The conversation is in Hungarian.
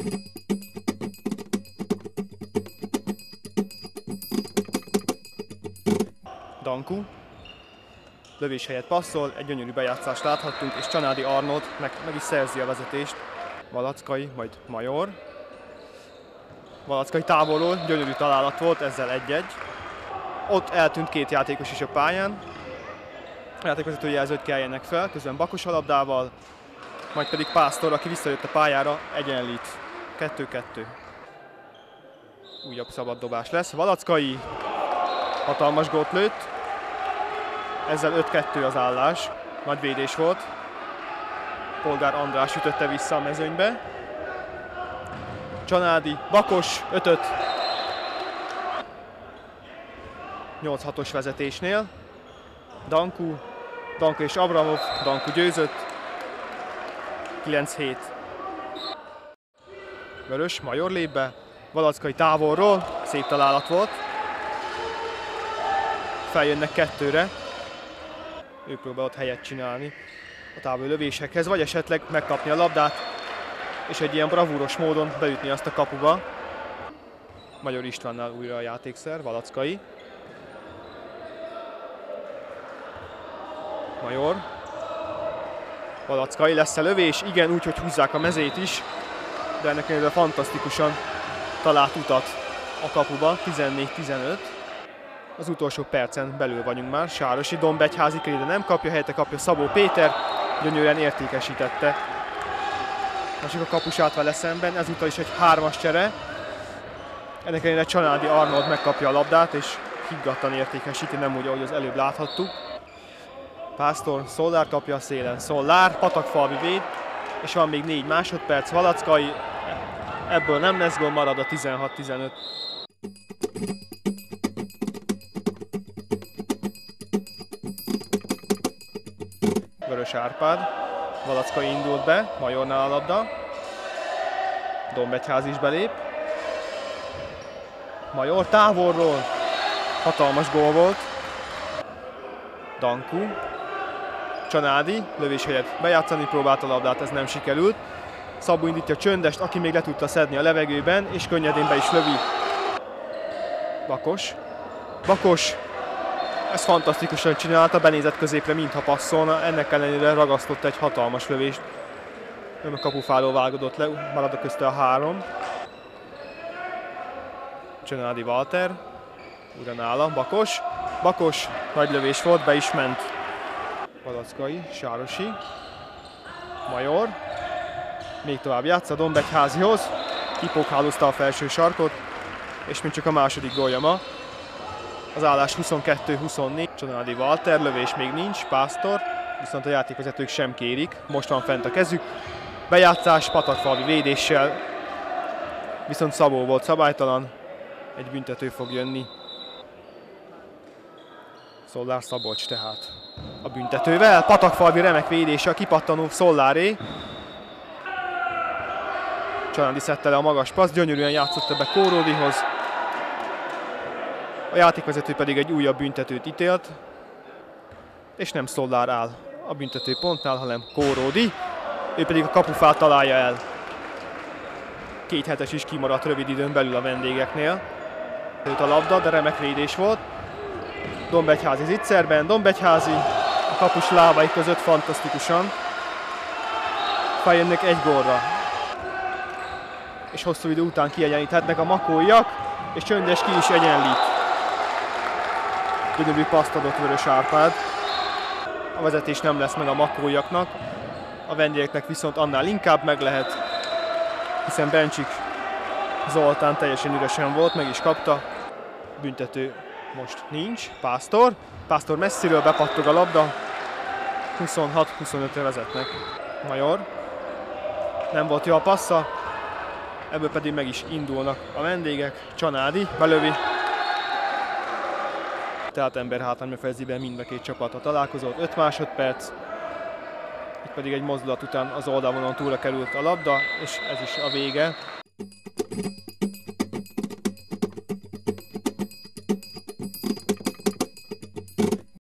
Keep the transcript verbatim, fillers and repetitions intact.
Danku. Lövés helyett passzol, egy gyönyörű bejátszást láthattunk, és Csanádi Arnold meg, meg is szerzi a vezetést. Valackai, majd Major. Valackai távolról, gyönyörű találat volt, ezzel egy-egy. Ott eltűnt két játékos is a pályán. A játékvezető jelző, hogy keljenek fel, közben Bakos a labdával, majd pedig Pásztor, aki visszajött a pályára, egyenlít. kettő-kettő. Újabb szabad dobás lesz. Valackai hatalmas gólt lőtt. Ezzel öt-kettő az állás. Nagy védés volt. Polgár András ütötte vissza a mezőnybe. Csanádi, Bakos, öt-öt. nyolc-hatos vezetésnél. Danku, Danku és Abramov, Danku győzött. kilenc-hét. Vörös, Major lép be. Valackai távolról, szép találat volt. Feljönnek kettőre. Ő próbál ott helyet csinálni a távoli lövésekhez, vagy esetleg megkapni a labdát, és egy ilyen bravúros módon beütni azt a kapuba. Major Istvánnál újra a játékszer, Valackai. Major. Valackai, lesz-e lövés? Igen, úgy, hogy húzzák a mezét is, de ennek ellenére fantasztikusan talált utat a kapuba, tizennégy tizenöt. Az utolsó percen belül vagyunk már. Sárosi, Dombegyházi de nem kapja, helyette kapja Szabó Péter, gyönyörűen értékesítette. Másik a kapusát vele szemben, ezúttal is egy hármas csere. Ennek ellenére Csanádi Arnold megkapja a labdát, és higgadtan értékesíti, nem úgy, ahogy az előbb láthattuk. Pásztor, Szollár kapja a szélen. Szollár, Patakfalvi véd, és van még négy másodperc. Valackai, ebből nem lesz gól, marad a tizenhat tizenöt. Vörös Árpád, Valackai indult be, Majornál a labda. Dombegyház is belép. Major távolról, hatalmas gól volt. Danku. Csanádi, lövés helyett bejátszani próbált a labdát, ez nem sikerült. Szabó indítja Csöndest, aki még le tudta szedni a levegőben, és könnyedén be is lövi. Bakos. Bakos. Ez fantasztikusan csinálta, benézett középre, mintha passzolna, ennek ellenére ragasztott egy hatalmas lövést. Nem a kapufálól vágódott le, marad a közte a három. Csanádi Walter, újra nála, Bakos. Bakos, nagy lövés volt, be is ment. Valackai, Sárosi, Major, még tovább játsz a Dombegyházihoz, kipókhálózta a felső sarkot, és mint csak a második gólja ma. Az állás huszonkettő huszonnégy, Csanádi Walter, lövés még nincs, Pásztor, viszont a játékvezetők sem kérik, most van fent a kezük. Bejátszás, Patakfalvi védéssel, viszont Szabó volt szabálytalan, egy büntető fog jönni. Szollár Szabolcs tehát a büntetővel, Patakfalvi remek védése, a kipattanó Szolláray. Csanádi szedte le a magas passz, gyönyörűen játszott be Kóródihoz. A játékvezető pedig egy újabb büntetőt ítélt, és nem Szollár áll a büntető pontnál, hanem Kóródi. Ő pedig a kapufát találja el. Két hetes is kimaradt rövid időn belül a vendégeknél. Őt a labda, de remek védés volt. Dombegyházi zicserben, Dombegyházi a kapus lábai között fantasztikusan. Feljönnek egy gólra. És hosszú idő után kiegyenlíthetnek a makóiak, és Csöndes ki is egyenlít. Gyönyörű paszt adott Vörös Árpád. A vezetés nem lesz meg a makóiaknak, a vendégeknek viszont annál inkább meg lehet, hiszen Bencsik Zoltán teljesen üresen volt, meg is kapta. Büntető most nincs. Pásztor. Pásztor messziről bepattog a labda. huszonhat huszonötre vezetnek. Major. Nem volt jó a passza. Ebből pedig meg is indulnak a vendégek. Csanádi belövi. Tehát emberhátrányba fejezi be mind a két csapat a találkozót. öt másodperc. Itt pedig egy mozdulat után az oldalvonalon túlra került a labda, és ez is a vége.